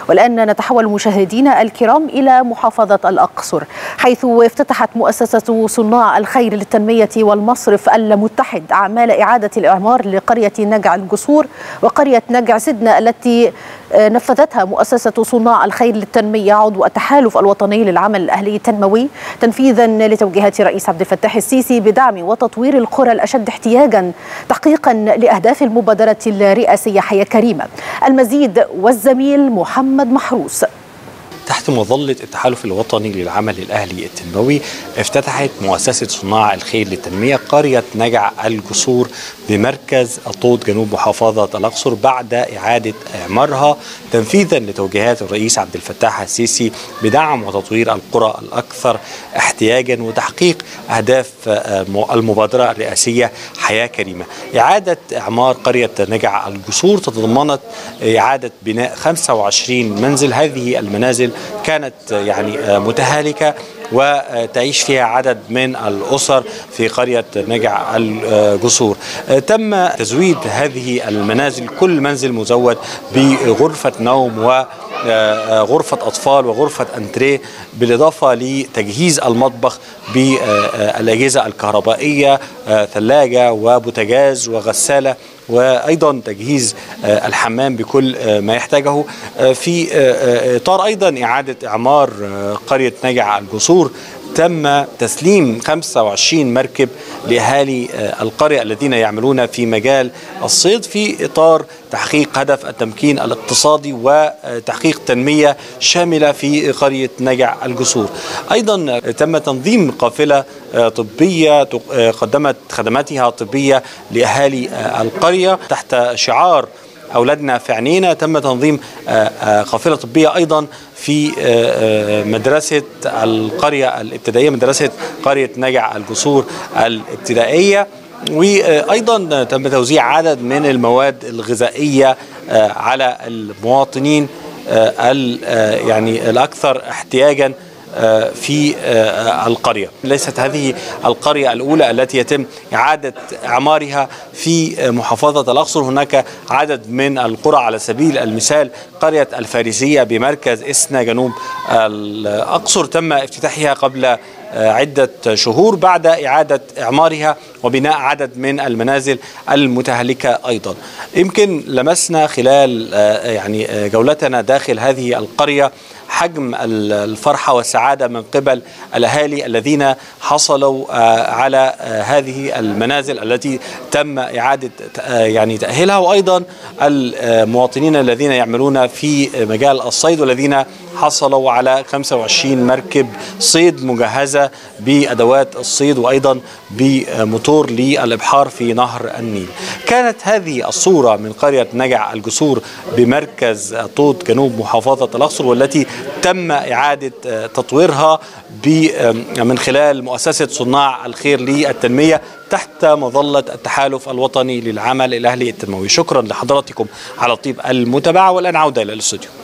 والآن نتحول مشاهدينا الكرام إلى محافظة الأقصر، حيث افتتحت مؤسسة صناع الخير للتنمية والمصرف المتحد أعمال إعادة الإعمار لقرية نجع الجسور وقرية نجع سدنة التي نفذتها مؤسسة صناع الخير للتنمية عضو التحالف الوطني للعمل الأهلي التنموي تنفيذا لتوجيهات الرئيس عبد الفتاح السيسي بدعم وتطوير القرى الأشد احتياجا تحقيقا لأهداف المبادرة الرئاسية حياة كريمة. المزيد والزميل محمد محروس. تحت مظلة التحالف الوطني للعمل الأهلي التنموي افتتحت مؤسسة صناع الخير للتنمية قرية نجع الجسور بمركز الطود جنوب محافظة الأقصر بعد إعادة إعمارها تنفيذا لتوجيهات الرئيس عبد الفتاح السيسي بدعم وتطوير القرى الأكثر احتياجا وتحقيق أهداف المبادرة الرئاسية حياة كريمة. إعادة إعمار قرية نجع الجسور تتضمنت إعادة بناء 25 منزل. هذه المنازل كانت متهالكة وتعيش فيها عدد من الأسر في قرية نجع الجسور. تم تزويد هذه المنازل، كل منزل مزود بغرفة نوم وغرفة أطفال وغرفة أنتريه، بالإضافة لتجهيز المطبخ بالأجهزة الكهربائية، ثلاجة وبوتاجاز وغسالة، وأيضا تجهيز الحمام بكل ما يحتاجه. في إطار أيضا إعادة إعمار قرية نجع الجسور تم تسليم 25 مركب لأهالي القرية الذين يعملون في مجال الصيد في إطار تحقيق هدف التمكين الاقتصادي وتحقيق تنمية شاملة في قرية نجع الجسور. أيضا تم تنظيم قافلة طبية قدمت خدماتها الطبية لأهالي القرية تحت شعار أولادنا في عينينا. تم تنظيم قافلة طبية أيضا في مدرسة القرية الابتدائية، مدرسة قرية نجع الجسور الابتدائية، وأيضا تم توزيع عدد من المواد الغذائية على المواطنين الأكثر احتياجا في القرية. ليست هذه القرية الأولى التي يتم إعادة إعمارها في محافظة الأقصر، هناك عدد من القرى على سبيل المثال قرية الفارسية بمركز إسنا جنوب الأقصر تم افتتاحها قبل عدة شهور بعد إعادة إعمارها وبناء عدد من المنازل المتهالكة. أيضا يمكن لمسنا خلال جولتنا داخل هذه القرية حجم الفرحة والسعادة من قبل الأهالي الذين حصلوا على هذه المنازل التي تم إعادة تأهيلها، وأيضا المواطنين الذين يعملون في مجال الصيد والذين حصلوا على 25 مركب صيد مجهزة بأدوات الصيد وأيضا بموتور للإبحار في نهر النيل. كانت هذه الصورة من قرية نجع الجسور بمركز طود جنوب محافظة الأقصر، والتي تم إعادة تطويرها من خلال مؤسسة صناع الخير للتنمية تحت مظلة التحالف الوطني للعمل الأهلي التنموي. شكرا لحضراتكم على طيب المتابعة، والآن عودة إلى الاستوديو.